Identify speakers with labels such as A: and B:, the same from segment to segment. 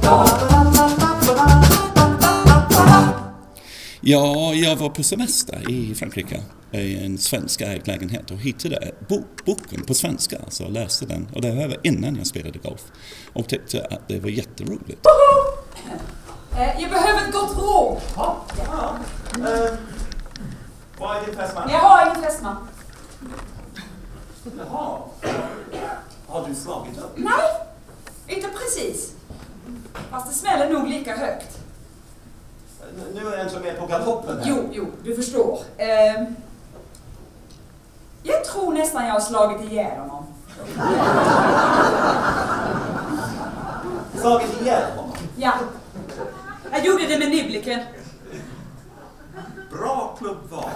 A: Ja, jag var på semester i Frankrike i en svensk ägd lägenhet och hittade boken på svenska, så jag läste den, och det var innan jag spelade golf, och tyckte att det var jätteroligt.
B: Jag behöver ett gott råd.
C: Ja. Vad är din fästman?
B: Jag har ingen fästman.
C: Jaha. Har du slagit upp?
B: Nej, inte precis. Fast det smäller nog lika högt.
C: Nu är jag inte med på galoppen här.
B: Jo, du förstår. Jag tror nästan jag har slagit ihjäl honom.
C: Slagit ihjäl honom?
B: Ja. Jag gjorde det med nibbliken.
C: Bra klubbval.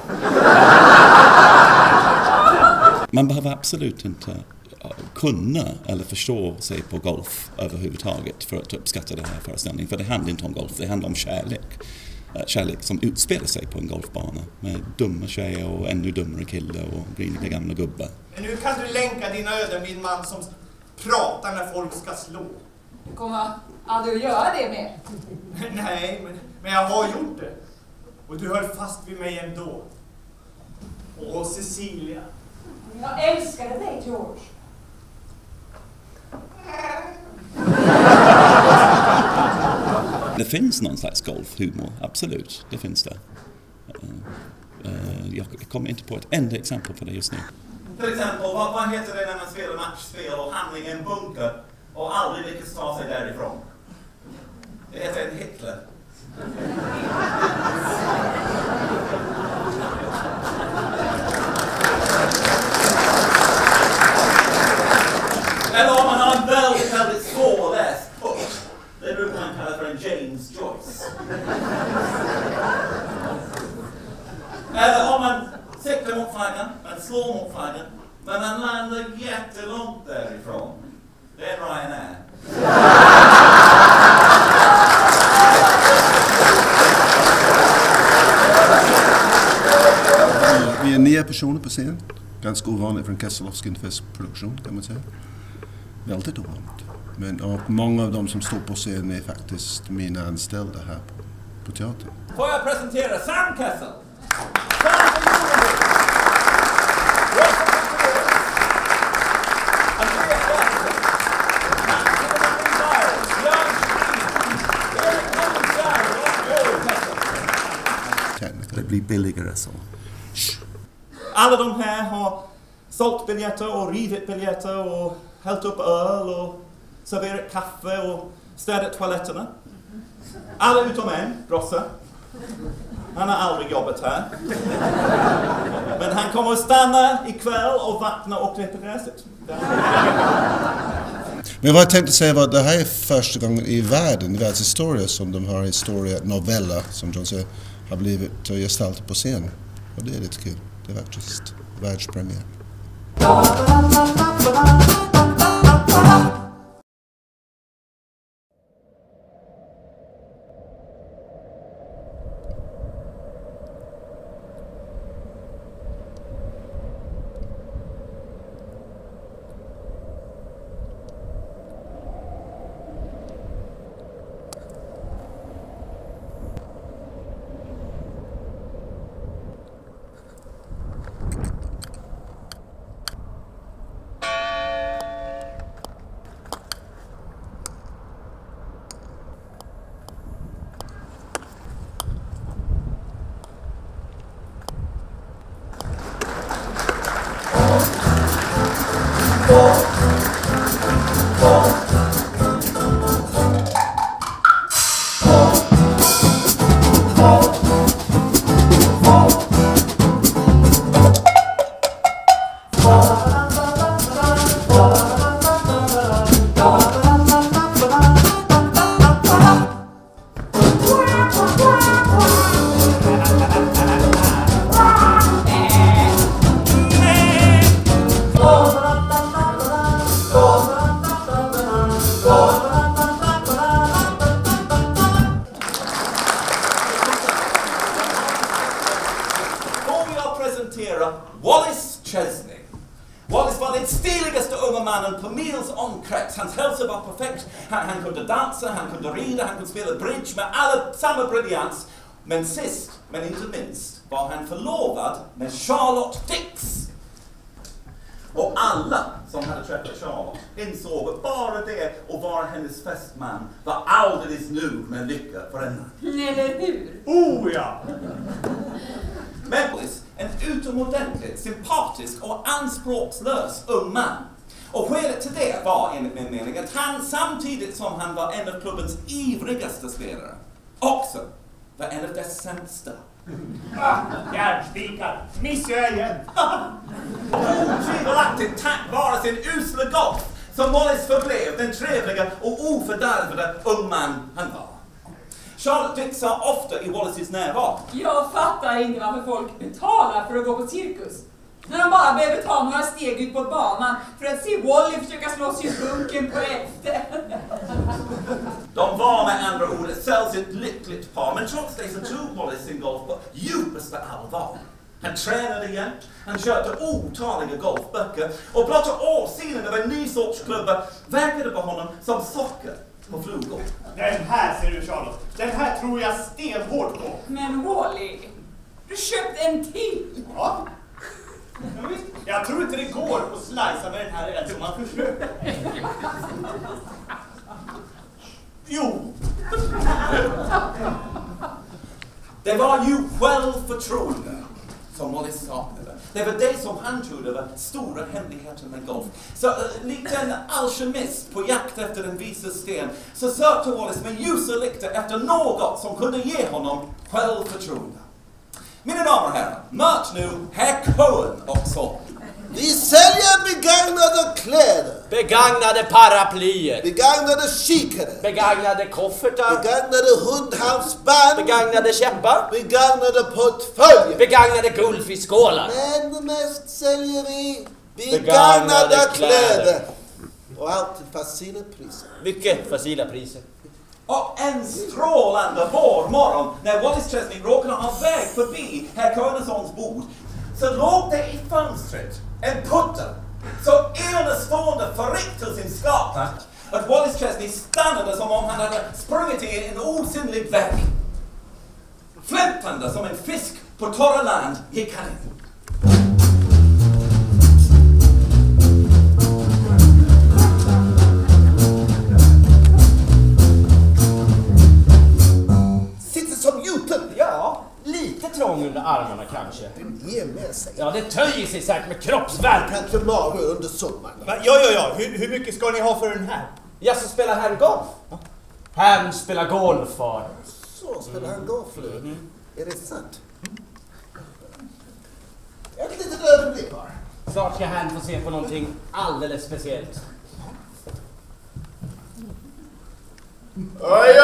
A: Man behöver absolut inte kunna eller förstå sig på golf överhuvudtaget för att uppskatta den här föreställningen. För det handlar inte om golf, det handlar om kärlek. Kärlek som utspelar sig på en golfbana med dumma tjejer och ännu dummare killar och griniga gamla gubbar.
C: Men nu kan du länka dina öden vid en man som pratar när folk ska slå.
B: Du kommer aldrig att göra det mer.
C: Nej, men jag har gjort det. Och du höll fast vid mig ändå. Och Cecilia.
B: Jag älskade dig, George.
A: Det finns någon slags golfhumor, absolut, det finns det. Jag kommer inte på ett enda exempel på det just nu.
C: Till exempel, vad heter det när man spelar matchspel och hamnar i en bunker och aldrig lyckas ta sig därifrån? Det heter en Hitler. Eller om man har en väldigt svårläst bok. Det brukar man kalla för en James Joyce. Eller om man siktar mot flaggan, man slår mot flaggan, men man landar jättelångt därifrån. Det är Ryanair.
D: Vi är 9 personer på scen. Ganska ovanligt för en Kesselowski-produktion kan man säga. Väldigt ovanligt. Men och många av dem som står på scenen är faktiskt mina anställda här på teatern.
C: Får jag presentera Sam Kessel?
D: Det blir billigare så.
C: Alla de här har sålt biljetter och rivit biljetter och hällt upp öl och serverat kaffe och städat toaletterna. Alla utom en, Brosse. Han har aldrig jobbat här. Men han kommer att stanna ikväll och vakna och klippa gräset.
D: Men vad jag tänkte säga var att det här är första gången i världshistoria som de har historia, novella, som John säger, har blivit gestaltat på scen. Och det är lite kul. Det är faktiskt världspremiär.
C: Han kunde dansa, han kunde rida, han kunde spela bridge med samma briljans. Men sist, men inte minst, var han förlovad med Charlotte Dix. Och alla som hade träffat Charlotte insåg att bara det att vara hennes fästman var alldeles nog med lycka för henne.
B: Eller hur?
E: Oh ja!
C: Men en utomordentligt sympatisk och anspråkslös ung man. Och skälet till det var enligt min mening att han samtidigt som han var en av klubbens ivrigaste spelare också var en av dess sämsta.
E: Järnspikar, missar jag igen.
C: Otvivelaktigt tack vare sin usla golf som Wallis förblev den trevliga och ofördärvade ung man han var. Charlotte Dix sa ofta i Wallis' närvaro.
B: Jag fattar inte varför folk betalar för att gå på cirkus. När de bara behöver ta några steg ut på banan för att se Wally försöka slå sig i bunken på efter.
C: De var med andra ord ett sällsynt lyckligt par, men trots det så tog Wallis sin golf på djupaste allvar. Han tränade jämt, han köpte otaliga golfböcker och blotta åsynen av en ny sorts klubba verkade på honom som socker på flugor.
E: Den här ser du, Charlotte. Den här tror jag stenhårt på.
B: Men Wally, du köpte en till.
E: Ja. Men visst, jag tror inte det går att slicea med den här ens om man försöker. Jo.
C: Det var ju självförtroende som Wallis saknade. Det var det som han trodde var stora hemligheter med golf. Så likt en alkemist på jakt efter en visas sten så sökte Wallis med ljusa lyktor efter något som kunde ge honom självförtroende. Mina damer och herrar, möt nu herr Cohen också.
F: Vi säljer begagnade kläder,
G: Begagnade paraplyer,
F: begagnade kikare,
G: begagnade koffertar,
F: begagnade hundhalsband,
G: begagnade käppar,
F: begagnade portföljer.
G: begagnade guldfiskskålar.
F: Men mest säljer vi
G: Begagnade
F: begagnade
G: kläder.
F: kläder. Och allt till facila priser.
G: Mycket facila priser.
C: Och en strålande vårmorgon när Wallis Chesney råkade ha väg förbi herr Cohenssons bord så låg det i fönstret en putter så enastående förryckt till sin skapa att Wallis Chesney stannade som om han hade sprungit i en osynlig väg. Flämtande som en fisk på torra land gick han in.
F: Sitter som gjuten.
G: Ja, lite trång under armarna kanske.
F: Ge med sig.
G: Ja, det töjer sig säkert med kroppsvärk.
F: Kanske mage under sommaren.
E: Ja. Hur mycket ska ni ha för den här?
G: Jag så spelar herrn golf. Herrn spelar golf, far.
F: Så spelar han golf nu. Är det sant? Ett litet ögonblick bara.
G: Snart ska herrn få se på någonting alldeles speciellt.
F: Oj!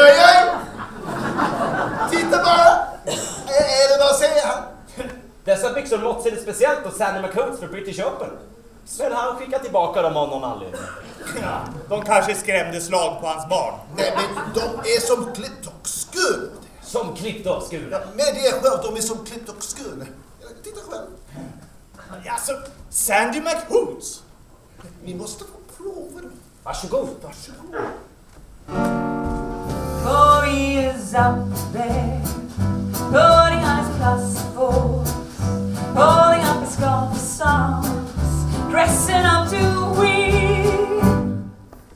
F: Titta bara! Är det vad säger han?
G: Dessa byxor måste det speciellt och Sandy McCoats för British Open. Men han skickar tillbaka dem av någon anledning.
E: Ja, de kanske skrämde slag på hans barn.
F: Nej, men de är som klippt och skuren.
G: Som klippt och skuren.
F: Ja, med det själv, de är som klippt och skuren. Titta själv.
E: Alltså, Sandy McCoats.
F: Vi måste få prova dem.
G: Varsågod.
B: Corey is out there, putting on his plus force, pulling up his golf songs, dressing up to win.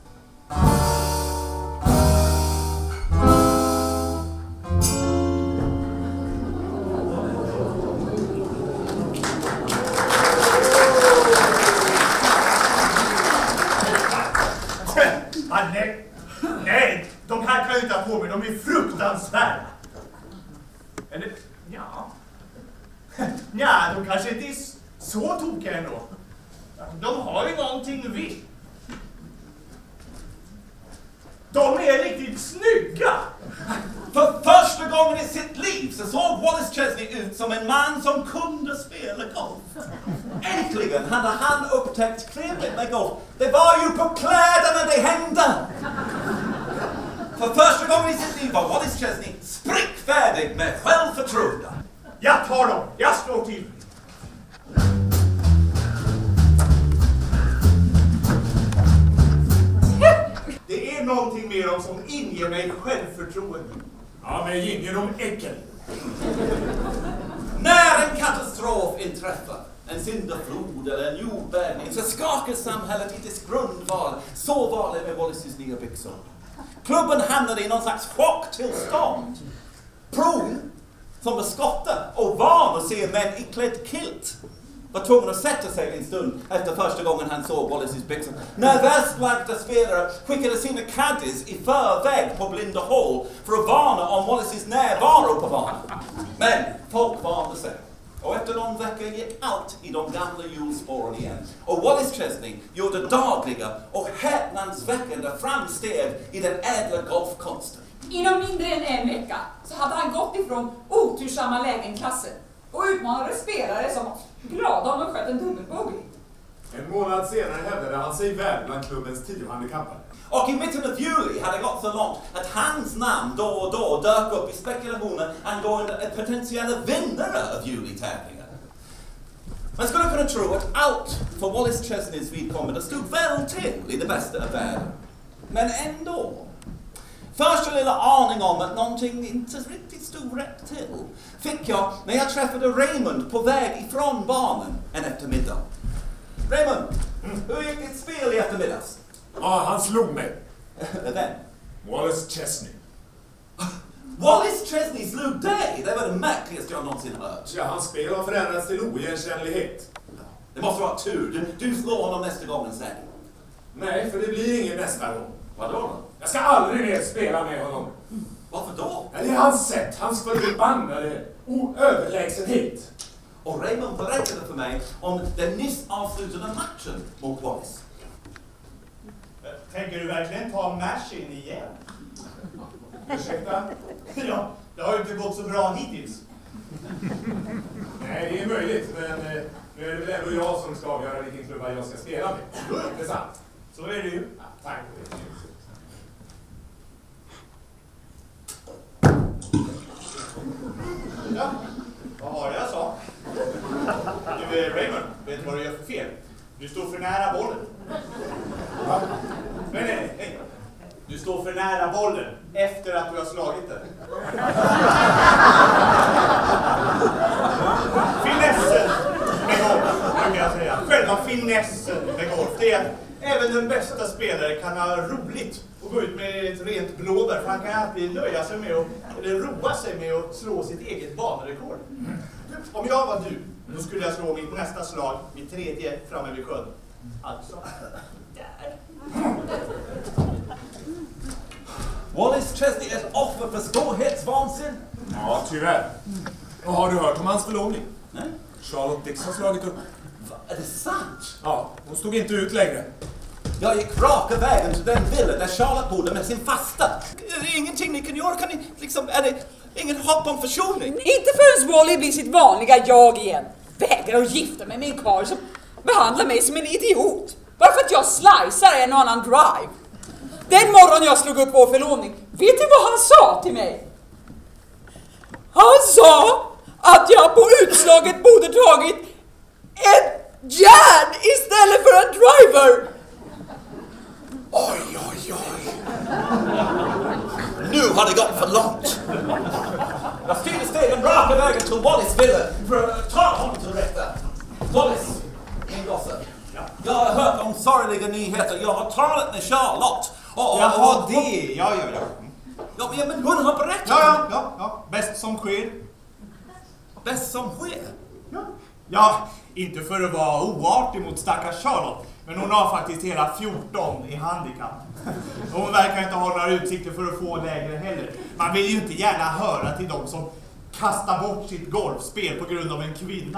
E: Nej, de här kan ju inte ha på mig, de är fruktansvärda. Eller, ja, de kanske inte är så tokiga ändå. De har ju någonting vitt. De är riktigt snygga.
C: För första gången i sitt liv så såg Wallis Chesney ut som en man som kunde spela golf. Äntligen hade han upptäckt trevligt med golf. Det var ju på kläderna det hände. För första gången i sitt liv var Wallis Chesney sprickfärdig med självförtroende.
E: Jag tar dem, jag slår till. Det är Säg någonting mer om som inger mig självförtroende.
H: Ja, men ingen om äggen.
C: När en katastrof inträffar, en syndaflod eller en jordbävning, så skakar samhället i dess grundval. Så var det med Wallis's nya byxor. Klubben hamnade i någon slags chocktillstånd. Prone, som var skotte och van att se män iklädd kilt, var tvungen att sätta sig en stund efter första gången han såg Wallis's byxor. Nervöslagda spelare skickade sina caddies i förväg på blinda hål för att varna om Wallis's närvaro på banan. Men folk vande sig. Och efter någon vecka gick allt i de gamla hjulspåren igen. Och Wallis Chesney gjorde dagliga och häpnadsväckande framsteg i den ädla golfkonsten.
B: Inom mindre än en vecka så hade han gått ifrån otursamma lägenklasser och utmanade spelare som var glada om de sköt en dubbelbogey.
H: En månad senare hävdade han sig väl bland klubbens 10 handikappade.
C: Och i mitten av juli hade gått så långt att hans namn då och då dök upp i spekulationer angående potentiella vinnare av julitävlingar. Man skulle kunna tro att allt för Wallis Chesneys vidkommande stod väl till i det bästa av världen. Men ändå. Första lilla aning om att någonting inte riktigt stod rätt till fick jag när jag träffade Raymond på väg ifrån banan en eftermiddag. Raymond, hur gick ditt spel i eftermiddags?
H: Ja, han slog mig.
C: Vem?
H: Wallis Chesney.
C: Wallis Chesney slog dig? Det var det märkligaste jag någonsin hört.
H: Ja, hans spel har förändrats till oigenkännlighet.
C: Det måste vara tur. Du slår honom nästa gång sen.
H: Nej, för det blir ingen nästa gång.
C: Vadå då?
H: Jag ska aldrig mer spela med honom.
C: Varför då?
H: Ja, det är hans sätt, hans förbannade överlägsenhet.
C: Och Raymond berättade för mig om den nyss avslutade matchen mot Wallis.
E: Tänker du verkligen ta matchen igen?
H: Ursäkta?
E: Ja, det har ju inte gått så bra hittills.
H: Nej, det är möjligt, men nu är det väl ändå jag som ska avgöra vilken klubba jag ska spela med. Det är sant.
E: Så är det ju.
H: Ja, tack.
E: Ja, vad var det jag sa? Du, Raymond, vet du vad du gör för fel? Du står för nära bollen.
H: Va?
E: Nej. Du står för nära bollen efter att du har slagit den. Finessen med golf, brukar jag säga. Själva finessen med golf, det är att även den bästa spelare kan ha roligt och gå ut med ett rent blåbär. För han kan alltid nöja sig med eller roa sig med att slå sitt eget banerekord. Om jag var du, då skulle jag slå mitt nästa slag, mitt tredje, framme vid sjön. Alltså, där.
C: Wallis Chesney är ett offer för storhetsvansin.
H: Ja, tyvärr. Och har du hört om hans förlovning?
C: Nej.
H: Charlotte Dix har slagit upp.
C: Va, är det sant?
H: Ja, hon stod inte ut längre.
C: Jag gick raka vägen till den villa där Charlotte bodde med sin fasta. Är det ingenting ni kan göra? Kan ni, liksom, är det ingen hopp om försoning?
B: Inte förrän Wally blir sitt vanliga jag igen. Vägrar att gifta mig med en karl som behandlar mig som en idiot. Bara för att jag slicear en och annan drive. Den morgon jag slog upp vår förlovning, vet du vad han sa till mig? Han sa att jag på utslaget borde tagit ett järn istället för en driver.
C: Oj, oj, oj. Nu har det gått för långt. Jag styrde stegen raka vägen till Wallis villa för att ta honom till rätta. Wallis, min gosse. Jag har hört om sorgliga nyheter. Jag har talat med Charlotte.
E: Jaha, det. Ja.
C: Ja, men hon har berättat.
E: Ja. Bäst som sker.
C: Bäst som sker?
E: Ja, inte för att vara oartig mot stackars Charlotte. Men hon har faktiskt hela 14 i handikapp. Och hon verkar inte ha några utsikter för att få lägre heller. Man vill ju inte gärna höra till dem som kastar bort sitt golfspel på grund av en kvinna.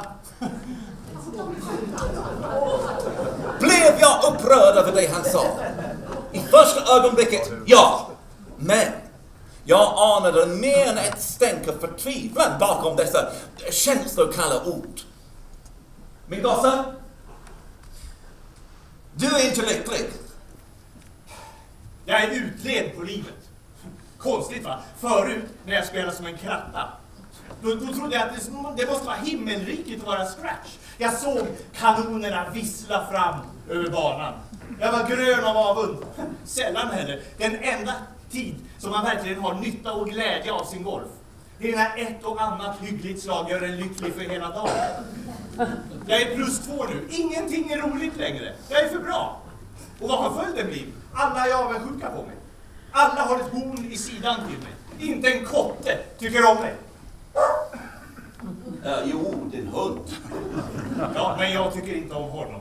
C: Blev jag upprörd över det han sa? I första ögonblicket, ja. Men jag anade mer än ett stänk av förtvivlan bakom dessa känslokalla ord. Min gosse, du är inte lycklig.
E: Jag är utled på livet. Konstigt va? Förut när jag spelade som en kratta. Då trodde jag att det måste vara himmelriket att vara scratch. Jag såg kanonerna vissla fram över banan. Jag var grön av avund. Sällan heller. Den enda tid som man verkligen har nytta och glädje av sin golf. Det är när ett och annat hyggligt slag gör en lycklig för hela dagen. Jag är +2 nu. Ingenting är roligt längre. Jag är för bra. Och vad har följden blivit? Alla är avundsjuka på mig. Alla har ett horn i sidan till mig. Inte en kotte tycker om mig.
C: Jo, din hund.
E: Ja, men jag tycker inte om honom.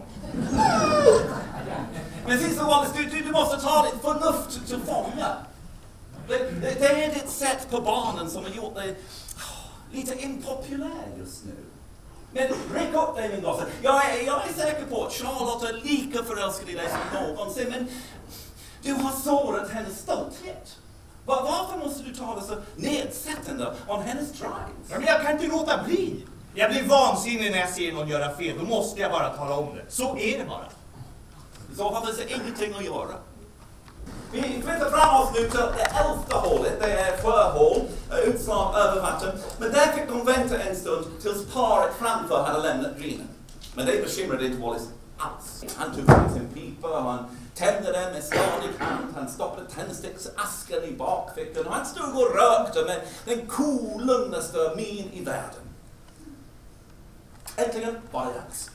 C: Men sista Wallace, du måste ta ditt förnuft till fånga. Det är ditt sätt på banan som har gjort dig lite impopulär just nu. Men räck upp dig min gosse. Jag är säker på att Charlotte är lika förälskad i dig som någonsin, men du har sårat hennes stolthet. Varför måste du ta det så nedsättande om hennes drive?
E: Ja, men jag kan inte låta bli. Jag blir vansinnig när jag ser någon göra fel. Då måste jag bara tala om det. Så är det bara.
C: Så har det ingenting att göra. Vi flyttar fram oss nu till det 11:e hålet. Det är sjöhål, utslag över vatten. Men där fick de vänta en stund tills paret framför hade lämnat grinen. Men det bekymrade inte Wallace alls. Han tog sin pipa och han tände den med stadig hand. Han stoppade tändsticksasken i bakfickan och han stod och rökte med den coolaste min i världen. Äntligen var det dags.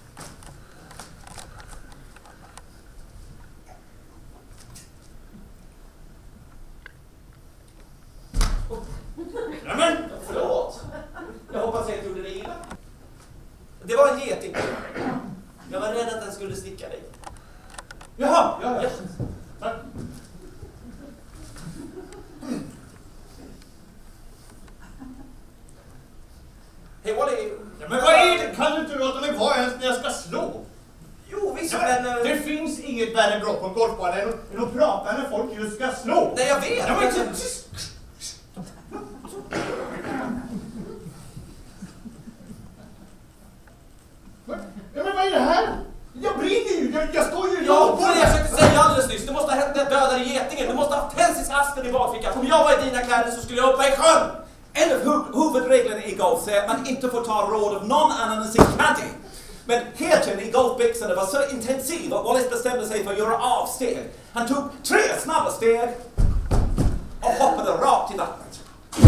E: Nämen!
G: Förlåt. Jag hoppas jag inte gjorde det illa. Det var en geting. Jag var rädd att den skulle sticka dig.
E: Jaha, ja. Tack.
G: Hej Wally.
E: Ja, men vad är det? Kan du inte låta mig vara ens när jag ska slå?
G: Jo, visst,
E: Ja,
G: men...
E: det finns inget värre brott på en golfbana än att prata när folk just ska slå.
G: Nej, jag vet.
E: Ja, men Ja, men vad är det här? Jag brinner ju, jag står ju...
G: Ja, vad jag försökte säga alldeles nyss. Du måste ha hänt den dödade getingen. Du måste ha haft tändsticksasken i bakfickan. Om jag var i dina kläder så skulle jag hoppa i sjön.
C: En av huvudreglerna i golf säger att man inte får ta råd av någon annan än sin caddy. Men heten i golfbyxorna var så intensiv att Wallace bestämde sig för att göra avsteg. Han tog 3 snabba steg och hoppade rakt i vattnet.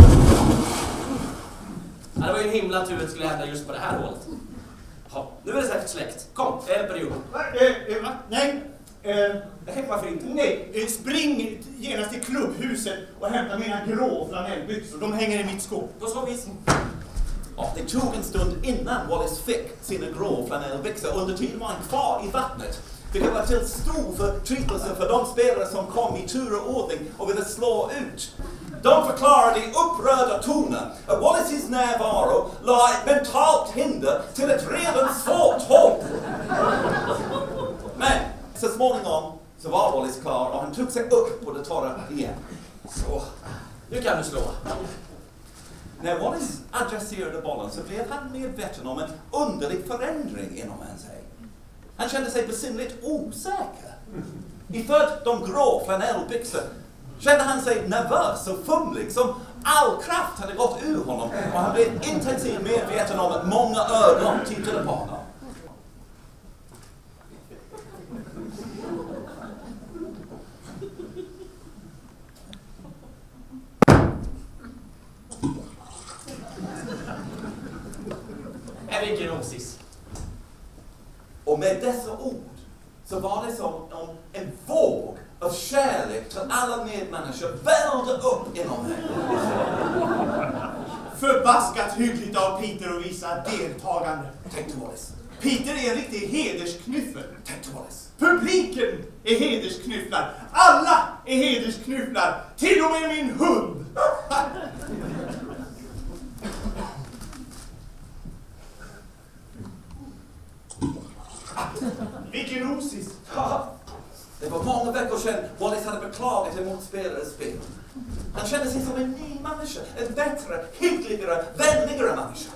G: Ja, det var ju en himla tur att det skulle hända just på det här hålet. Ja, nu är det säkert släkt. Kom, jag hjälper dig upp.
E: Nej.
G: Varför inte?
E: Nej, spring genast till klubbhuset och hämta mina grå flanellbyxor. De hänger i mitt skåp.
G: Då ska vi...
C: Ja, det tog en stund innan Wallace fick sina grå flanellbyxor. Under tiden var han kvar i vattnet. Det var till stor förtrytelse för de spelare som kom i tur och ordning och ville slå ut. De förklarade i upprörda toner att Wallaces närvaro la ett mentalt hinder till ett redan svårt hål. Men så småningom så var Wallace klar och han tog sig upp på det torra igen.
G: Så, nu kan du slå.
C: När Wallace adresserade bollen så blev han medveten om en underlig förändring inom sig. Han kände sig besinnligt osäker. Iförd de grå flanellbyxor kände han sig nervös och fumlig som all kraft hade gått ur honom och han blev intensivt medveten om att många ögon tittade på honom.
G: Vilken osis.
C: Och med dessa ord så var det som om en våg av kärlek till alla medmänniskor välde upp inom henne.
E: Förbaskat hyggligt av Peter att visa deltagande.
C: Tänkte Wallace.
E: Peter är en riktig hedersknyffel.
C: Tänkte Wallace.
E: Publiken är hedersknyfflar. Alla är hedersknyfflar. Till och med min hund. Vilken osis.
C: Det var många veckor sedan Wallace hade beklagat sig mot spelares spel. Han kände sig som en ny människa. En bättre, hyggligare, vänligare människa.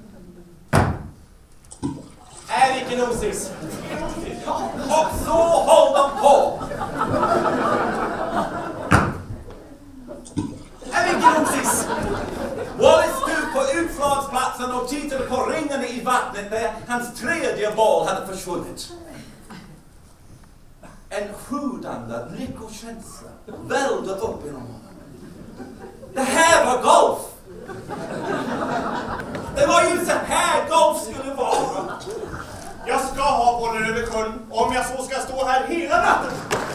G: Vilken osis.
C: Och så håll de på!
G: Vilken osis.
C: Wallace stod på utslagsplatsen och tittade på ringarna i vattnet där hans tredje boll hade försvunnit. oblandad lyckokänsla välde upp inom honom. Det här var golf! Det var ju så här golf skulle vara.
E: Jag ska ha bollen över sjön om jag så ska stå här hela natten.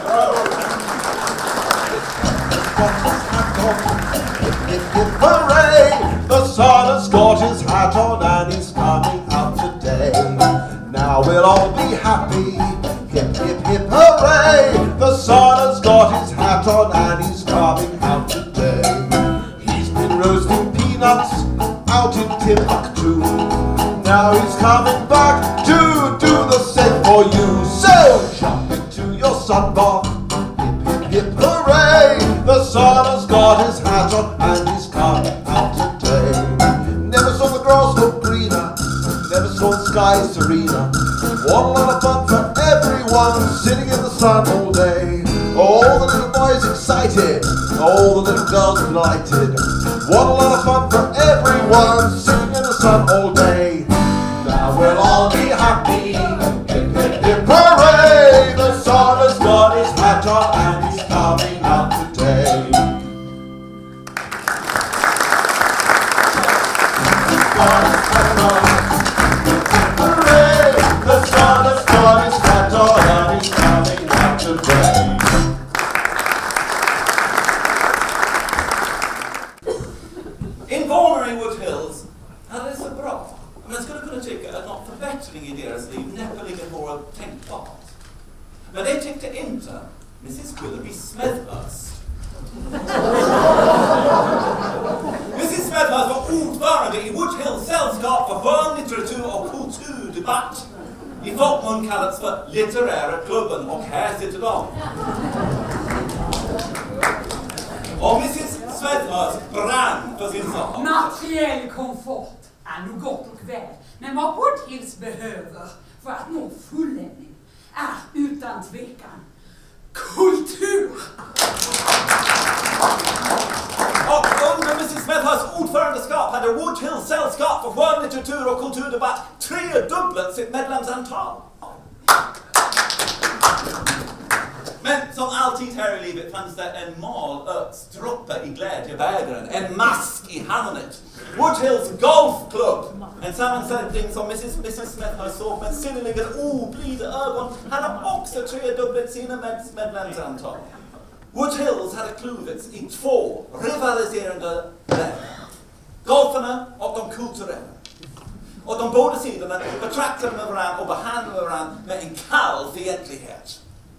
F: Hooray! The sun has got his hat on and he's coming out today. Now we'll all be happy. Hip, hip, hip, hooray! The sun has got his hat on and he's coming out today. He's been roasting peanuts out in Timbuktu. Now he's coming back to do the same for you. So jump into your sunbath. Hip, hip, hip, hooray! The sun has got his hat on and he's coming out today. Never saw the grass look greener, never saw the sky serener. What a lot of fun for everyone sitting in the sun all day. All the little boys excited, all the little girls delighted. What a lot of fun for everyone sitting in the sun all day. Now we'll all be happy. Hip, hip, hip, hooray! The sun has got his hat on and he's coming out today. Hooray! The sun has got his hat on and he's coming out today.
C: In Barneringwood Hills hade det så bra. Man skulle kunna tycka att någon förbättring i deras liv näppeligen vore tänkbart. Men det tyckte inte Mrs. Willoughby Smethurst. Mrs. Smethurst var ordförande i Wood Hills sällskap för skönlitteratur och kulturdebatt. I folkmun kallats för litterära klubben, och här sitter de. Och Mrs. Smethurst brann för sin sak.
B: Materiell komfort är nog gott och väl, men vad Wood Hills behöver för att nå fulländning är utan tvekan kultur.
C: Och under Mrs. Smethursts ordförandeskap hade Wood Hills sällskap för skönlitteratur och kulturdebatt tredubblat sitt medlemsantal. Men som alltid här i livet fanns det en malörtsdroppe i glädjebägaren, en mask i hamnet. Wood Hills Golfklubb, en sammansättning som Mrs. Smethurst såg med synnerligen oblida ögon, hade också tredubblat sina medlemsantal. Wood Hills hade kluvits i två rivaliserande läger. Golfarna och de kulturella. Och de båda sidorna betraktade med varandra och behandlade varandra med en kall fientlighet.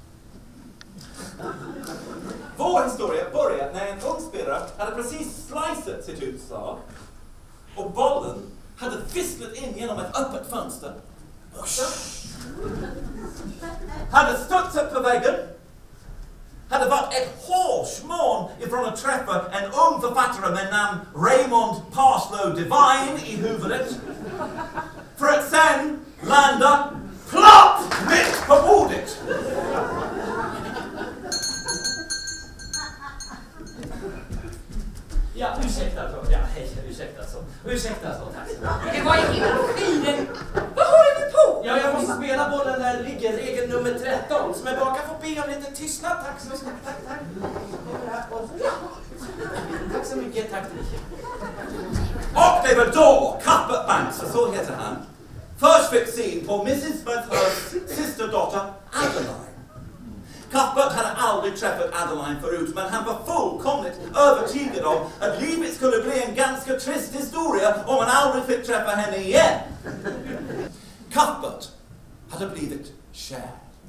C: Vår historia började när en ung spelare hade precis slicat sitt utslag och bollen hade visslat in genom ett öppet fönster. Hade studsat på väggen, hade varit ett hårsmån ifrån att träffa en ung författare med namn Raymond Parslow Devine i huvudet, för att sen landa plopp mitt på bordet.
G: Ja, ursäkta så. Ja, hej, ursäkta så. Tack.
B: Det var ju hela skiden. Vad håller du på?
G: Ja, jag måste spela bollen där ligger regel nummer 13. Som är bara kan få be om lite tystnad. Tack så mycket. Tack. Tack så mycket. Tack till dig.
C: Och det var då Cuthbert Banks, för så heter han, först fick syn på Mrs. Smethursts systerdotter Adeline. Cuthbert hade aldrig träffat Adeline förut, men han var fullkomligt övertygad om att livet skulle bli en ganska trist historia om han aldrig fick träffa henne igen. Cuthbert hade blivit kär.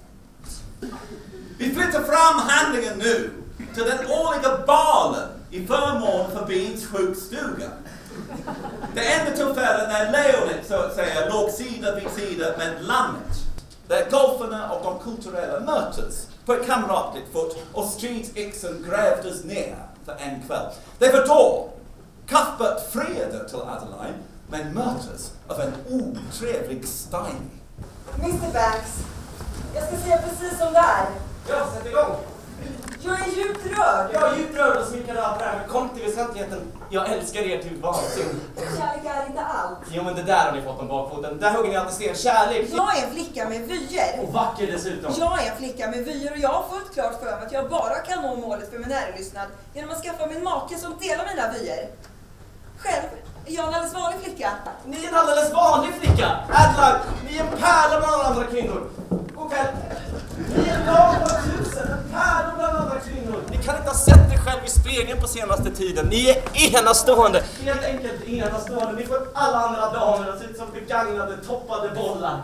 C: Vi flyttar fram handlingen nu till den årliga balen i förmån för byns sjukstuga. Det enda tillfället när lejonet så att säga låg sida vid sida med lammet. Där golfarna och de kulturella möttes på ett kamratligt fot och stridsyxan grävdes ner för en kväll. Det var då Cuthbert friade till Adeline, men möttes av en otrevlig Steiny.
I: Mr. Banks, jag ska säga precis som det är.
G: Ja, sätt igång.
B: Jag är djupt rörd.
G: Jag är djupt rörd och smickad av det här, men kom till väsentligheten. Jag älskar er till vansinne.
B: Kärlek är inte allt.
G: Jo, men det där har ni fått om bakfoten. Där hugger ni alltid sten. Kärlek.
B: Jag är en flicka med vyer.
G: Och vacker dessutom.
B: Jag är en flicka med vyer och jag har fullt klart för mig att jag bara kan nå målet för min närlystnad genom att skaffa min make som delar mina vyer. Själv är jag en alldeles vanlig flicka.
G: Ni är en alldeles vanlig flicka. Adeline, ni är en pärla bland andra kvinnor. God kväll. Ni är en lag på 1000, en pärla bland andra kvinnor. Ni kan inte ha sett er själv i spegeln på senaste tiden. Ni är enastående. Helt enkelt enastående. Ni får alla andra damer att se ut som begagnade, toppade bollar.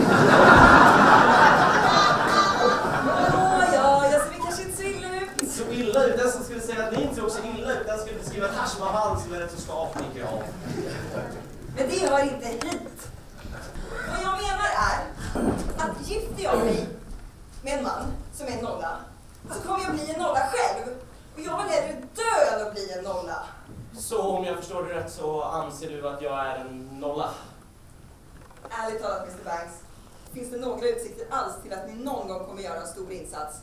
B: Ja, jag ser kanske inte så illa ut.
G: Så illa ut. Den som skulle säga att ni inte ser också illa ut, den skulle beskriva Taj Mahal som är rätt så skaplig av.
B: Men det hör inte hit. Vad jag menar är att gifter jag mig med en man som är en nolla så kommer jag bli en nolla själv. Och jag vill hellre dö än att bli en nolla.
G: Så om jag förstår det rätt så anser du att jag är en nolla?
B: Ärligt talat, Mr. Banks, finns det några utsikter alls till att ni någon gång kommer göra en stor insats?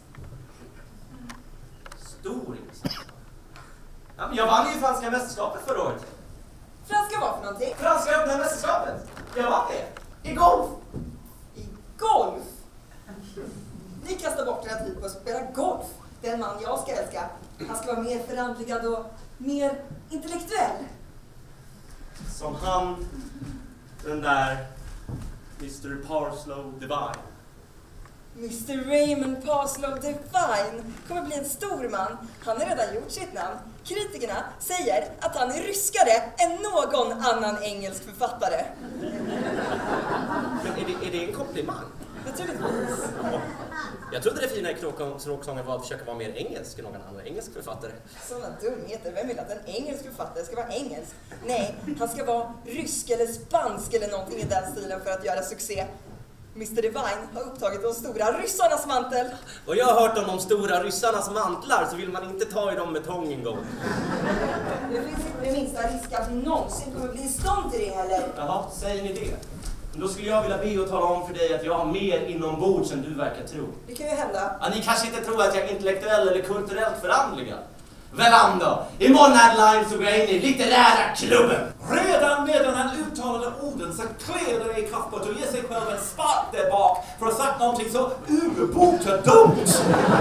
G: Stor insats? Ja, men jag vann ju franska mästerskapet förra året.
B: Franska vad för någonting?
G: Franska öppna mästerskapet. Jag vann det. I golf.
B: I golf? Ni kastar bort era tid på att spela golf. Den man jag ska älska, han ska vara mer förandligad och mer intellektuell.
G: Som han, den där Mr. Parslow Devine.
B: Mr. Raymond Parslow Devine kommer bli en stor man. Han har redan gjort sitt namn. Kritikerna säger att han är ryskare än någon annan engelsk författare.
G: Men är det en komplimang?
B: Naturligtvis.
G: Jag trodde det fina i kråksången var att försöka vara mer engelsk än någon annan engelsk författare.
B: Sådana dumheter. Vem vill att en engelsk författare ska vara engelsk? Nej, han ska vara rysk eller spansk eller någonting i den stilen för att göra succé. Mr. Devine har upptagit de stora ryssarnas mantel.
G: Och jag har hört om de stora ryssarnas mantlar, så vill man inte ta i dem med tång en gång.
B: Det finns inte det minsta risk att ni någonsin kommer bli i stånd till det heller.
G: Jaha, säger ni det? Men då skulle jag vilja be och tala om för dig att jag har mer inombords än du verkar tro.
B: Det kan ju hända.
G: Ja, ni kanske inte tror att jag är intellektuell eller kulturellt förandligad. Väl då, imorgon Adeline så går jag in i litterära klubben.
C: Redan medan han uttalade orden så kläder det i Cuthbert och ger sig själv en spark där bak för att ha sagt någonting så urbota-dumt.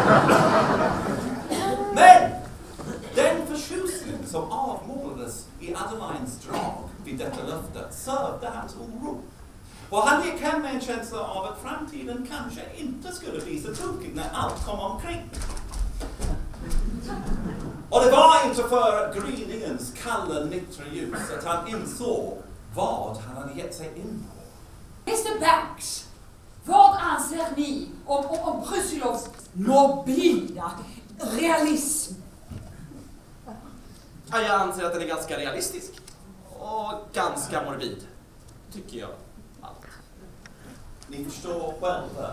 C: Men den förtjusning som avmålades i Adelines drag vid detta löfte sövde hans oro. Och han gick hem med en känsla av att framtiden kanske inte skulle bli så tokig när allt kom omkring. Och det var inte för gryningens kalla nittra ljus att han insåg vad han hade gett sig in på.
I: Mr. Banks, vad anser ni om Brusilovs nobila realism?
G: Ja, jag anser att den är ganska realistisk. Och ganska morbid. Tycker jag. Allt.
C: Ni förstår själva.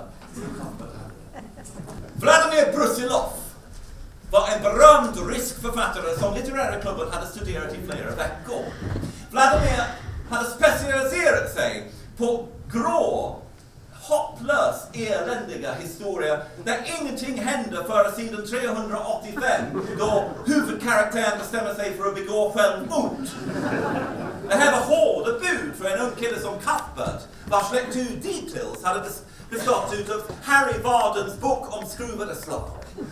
C: Vladimir Brusilov var en berömd rysk författare som litterära klubben hade studerat i flera veckor. Vladimir hade specialiserat sig på grå, hopplös, eländiga historia där ingenting händer före sidan 385 då huvudkaraktären bestämmer sig för att begå självmord. Det här var hårda bud för en ung kille som Cuthbert, vars lektur Details hade bestått av Harry Vardens bok om skruvade slag.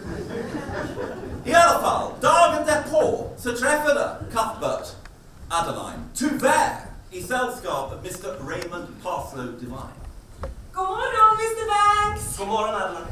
C: I alla fall, dagen därpå så träffade Cuthbert Adeline, tyvärr i sällskap av Mr. Raymond Parslow Devine.
B: God morgon, Mr. Banks!
G: God morgon, Adeline.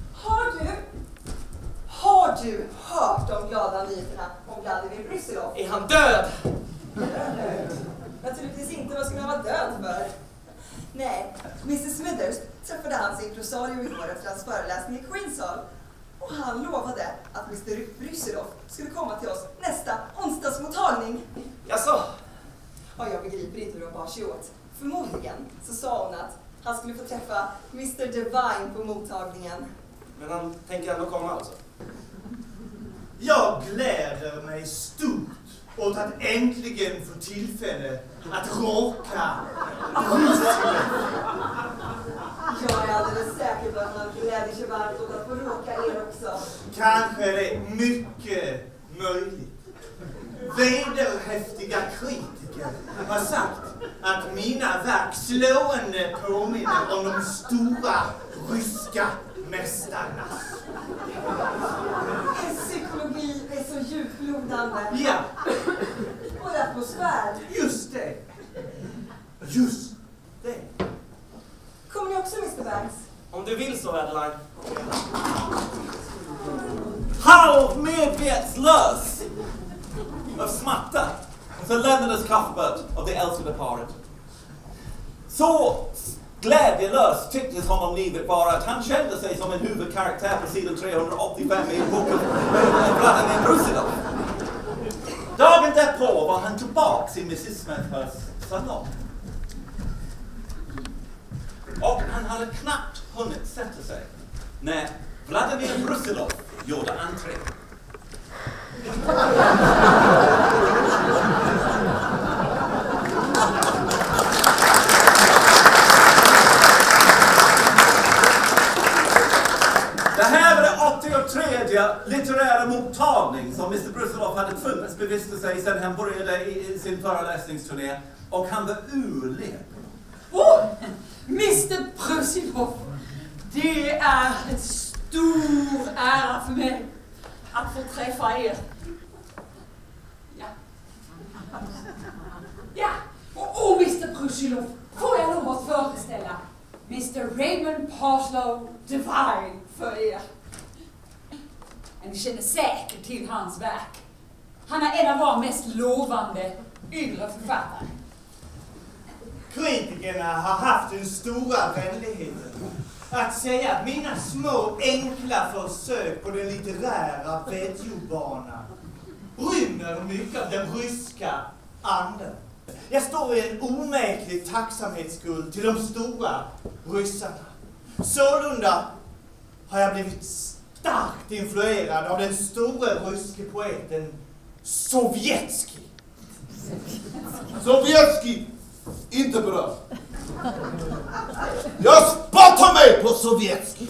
B: Har du hört de glada nyheterna om Vladimir Brusilov?
G: Är han död?
B: Naturligtvis inte. Vad skulle han vara död för? Nej, Mr. Smithers träffade hans impresario igår efter hans föreläsning i Queens Hall. Och han lovade att Mr. Brusilov skulle komma till oss nästa onsdagsmottagning.
G: Jaså?
B: Ja, jag begriper inte hur de bar sig åt. Förmodligen så sa hon att han skulle få träffa Mr. Devine på mottagningen.
G: Men han tänker ändå komma alltså?
E: Jag gläder mig stort åt att äntligen få tillfälle att råka
B: Jag är alldeles säker på att man gläder sig varmt åt att få råka
J: er också.
E: Kanske det är mycket möjligt. Vederhäftiga kritiker har sagt att mina verk slående påminner om de stora ryska mästarna.
J: Er psykologi är så djuplodande.
E: Ja.
J: Och atmosfär.
E: Just det. Just det.
J: Kommer ni också, Mr. Banks?
G: Om du vill så, Adeline. Halvmedvetslös av smärta så lämnades Cuthbert av det älskade paret. Så glädjelös tycktes honom livet vara att han kände sig som en huvudkaraktär på sidan 385 i boken Vladimir Brusilov. Dagen därpå var han tillbaks i Mrs. Smethursts salong. Och han hade knappt hunnit sätta sig när Vladimir Brusilov gjorde entré. Det här var det 83:e litterära mottagning som Mr. Brusilov hade tvungits bevista sig sedan han började i sin föreläsningsturné, och han var urled.
I: Mr. Brusilov, det är en stor ära för mig att få träffa er. Ja, och Mr. Brusilov, får jag lov att föreställa Mr. Raymond Parslow Devine för er. Ni känner säkert till hans verk. Han är en av våra mest lovande yngre författare.
E: Kritikerna har haft den stora vänligheten att säga att mina små enkla försök på den litterära vedjobanan rymmer mycket av den ryska anden. Jag står i en omäklig tacksamhetsskuld till de stora ryssarna. Sålunda har jag blivit starkt influerad av den stora ryske poeten Sovjetski.
F: Sovjetski! Inte bra. Jag spottar mig på Sovjetski.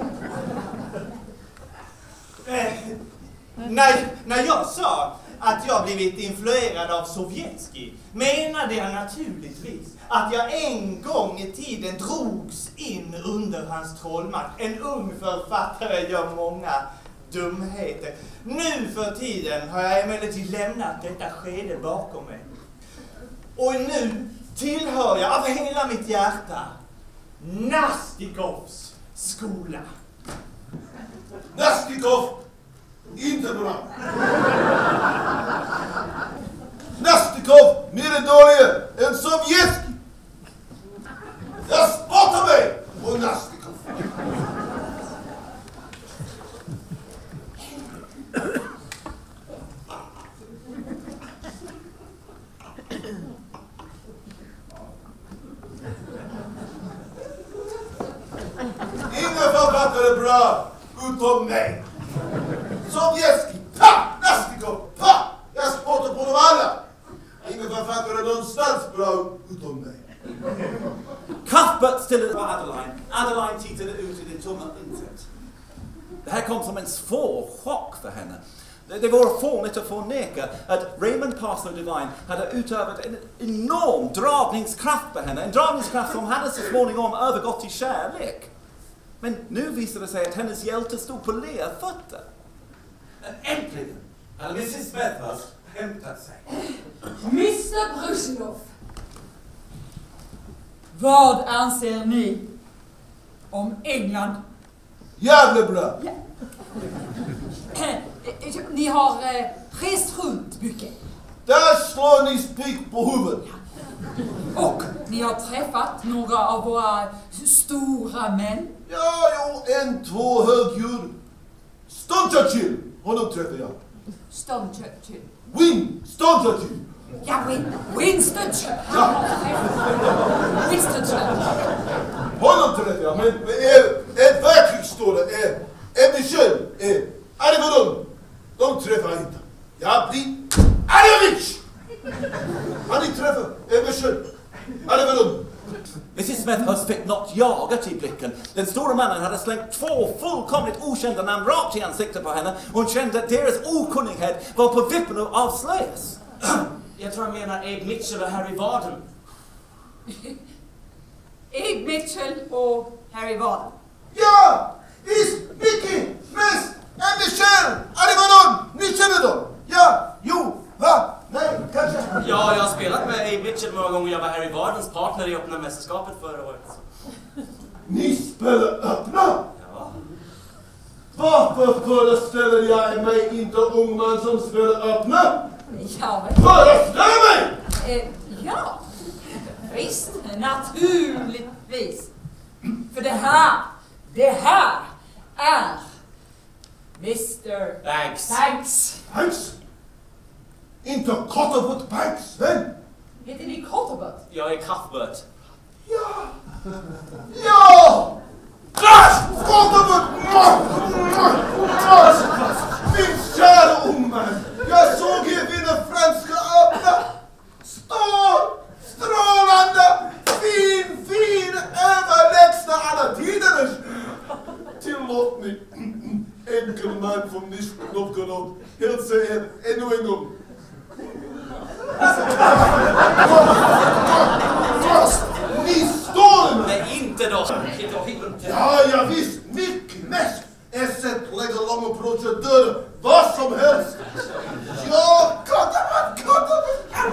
E: När jag sa att jag blivit influerad av Sovjetski menade jag naturligtvis att jag en gång i tiden drogs in under hans trollmakt. En ung författare gör många dumheter. Nu för tiden har jag emellertid lämnat detta skede bakom mig. Och nu tillhör jag av hela mitt hjärta Nastikovs skola.
F: Nastikov! Inte bra. Nastikov mer dålig än Sovjetski. Jag spottar mig på Nastikov. Ingen författare är bra utom mig. Sovjetski, pa! Nastikov, pa! Jag spottar på dem alla. Ingen författare är någonstans bra utom mig.
G: Cuthbert stillade på Adeline. Adeline tittade ut i det tomma intet. Det här kom som en svår chock för henne. Det var fånigt att förneka att Raymond Parslow Devine hade utövat en enorm dragningskraft på henne. En dragningskraft som hade så småningom övergått till kärlek. Men nu visade det sig att hennes hjälte stod på lerfötter. Äntligen hade Mrs. Smethurst hämtat sig.
I: Mr. Brusilov, vad anser ni om England?
F: Jävla bra!
I: Ja. Ni har rest runt mycket.
F: Där slår ni spik på huvudet.
I: Och ni har träffat några av våra stora män.
F: Ja, jo, 2 högdjur. Stone Churchill, honom träffade jag.
I: Stone Churchill.
F: Stone Churchill.
I: Ja, Winston Churchill.
F: Ja.
I: Winston Churchill.
F: Honom träffade jag, men en världskrigsstående är Michel, Arvidon. De träffar jag inte. Jag blir Arevich! Han träffar Michel, Arvidon.
G: Mrs. Smethurst fick något
C: att jaga till blicken. Den stora mannen hade slängt 2 fullkomligt okända namn rakt i ansiktet på henne. Hon kände att deras okunnighet var på vippen att avslöjas.
G: Jag tror han menar Abe Mitchell och Harry Varden.
I: Abe Mitchell och Harry Varden.
F: Ja! Visst! Mickey! Mess! Michelle! Arivanon! Ni känner dem? Ja! Jo! Va? Nej, kanske?
G: Ja, jag har spelat med Abe Mitchell några gånger. Jag var Harry Vardens partner i öppna mästerskapet förra året.
F: Ni spelar öppna?
G: Ja.
F: Varför föreställer jag mig inte ung man som spelar öppna?
I: Ja,
F: Föreställer mig!
I: ja, visst, naturligtvis. För det här är Mr.
G: Banks.
F: Banks? Inte Cotterwood Banks, vem?
I: Heter ni Cotterbutt?
G: Jag är Cuthbert.
F: Ja! Ja! Cotterwood! Min kära ung man! Jag såg er vinna franska öppna! Strålande! Fin! Överlägsna alla tiders! Tillåt mig, enkel man från Nizhny Novgorod, hälsa er ännu en gång. Fast ni står!
G: Nej, inte då.
F: Ja, visst. Mycket mest. Esset lägger långa procedurer. Vad som helst. Ja, Cotterwood.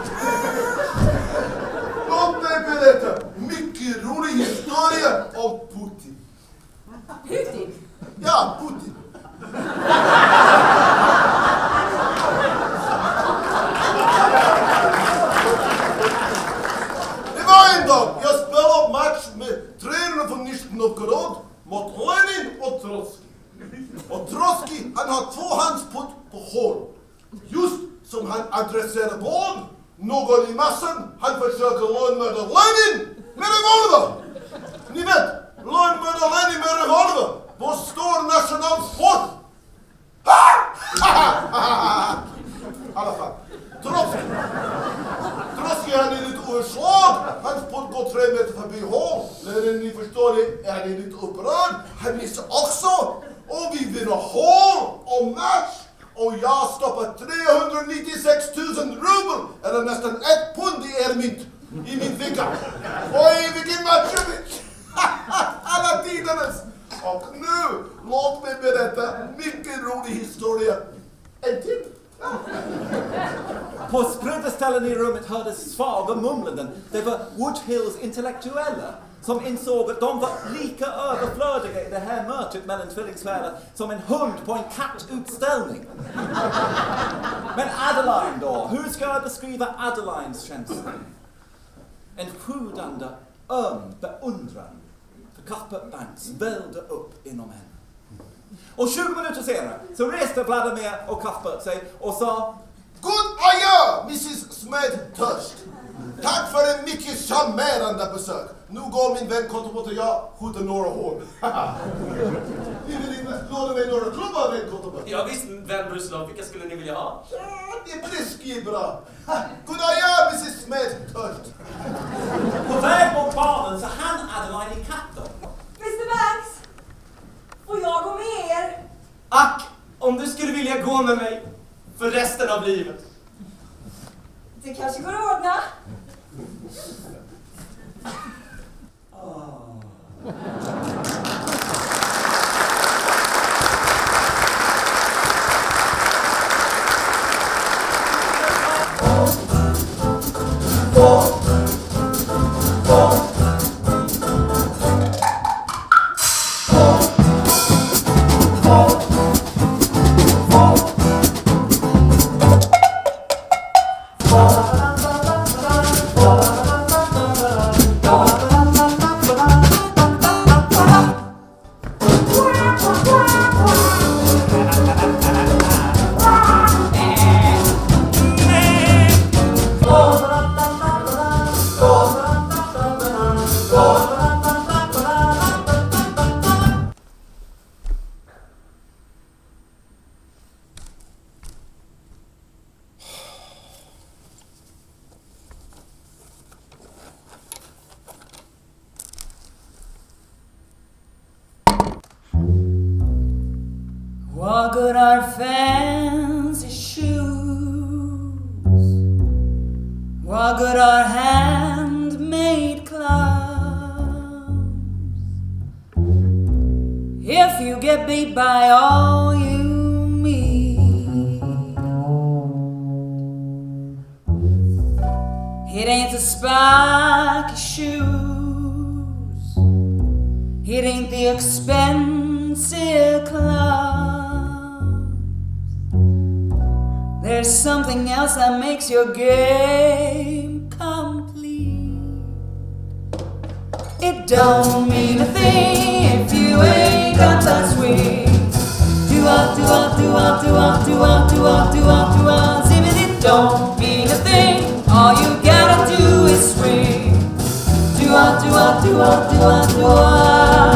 F: Låt mig berätta. Mycket rolig historia om Putin.
I: Putin?
F: Ja, Putin. Det var en dag jag spelade match med tränarna från Nizhny Novgorod mot Lenin och Trotsky. Och Trotsky, han har 2-handsputt på hål. Just som han adresserar bollen. Någon i massan, han försöker lönnmörda Lenin med revolver. Ni vet, lönnmörda Lenin med revolver. Vår stor nationalsport. I alla fall, Trotsky han är lite överslag. Hans putt går 3 meter förbi hål. När ni förstår det är ni lite upprörd. Han missar också. Och vi vinner hål och match. Och jag stoppar 396 000 rubel. Eller nästan 1 pund i mynt i min ficka. Oj, vilken match är vi! Alla tidernas. Och nu, låt mig berätta mycket rolig historia. En till.
C: På spridda ställen i rummet hördes svaga mumlanden. Det var Woodhills intellektuella som insåg att de var lika överflödiga i det här mötet mellan tvillingsfäder som en hund på en kattutställning. Men Adeline då? Hur ska jag beskriva Adelines känsla? En sjudande, beundran för Cuthbert Banks vällde upp inom henne. Och 20 minuter senare så reste Vladimir och Cuthbert sig och sa:
F: God adjö, Mrs. Smedthurst. Tack för en mycket charmerande besök. Nu går min vän Cotterwood och jag skjuter några hål. Ni vill inte låna mig några klubbar, vän Cotterwood?
G: Ja visst, vän Bruslov. Vilka skulle ni vilja ha?
F: Ja, det är brisky bra. God adjö, Mrs. Smedthurst.
C: På väg mot barnen så hann Adeline i katten.
J: Mr. Banks! Får jag gå med er?
G: Ack, om du skulle vilja gå med mig för resten av livet.
J: Det kanske går att ordna.
B: good are fancy shoes? What good are handmade clowns? If you get beat by all you meet, it ain't the spiky shoes, it ain't the expensive clothes. There's something else that makes your game complete. It don't mean a thing if you ain't got that sweet do-up, do-up, do-up, do-up, do-up, do-up, do-up, do-up. It don't mean a thing, all you gotta do is swing do-up, do-up, do-up, do-up, do-up.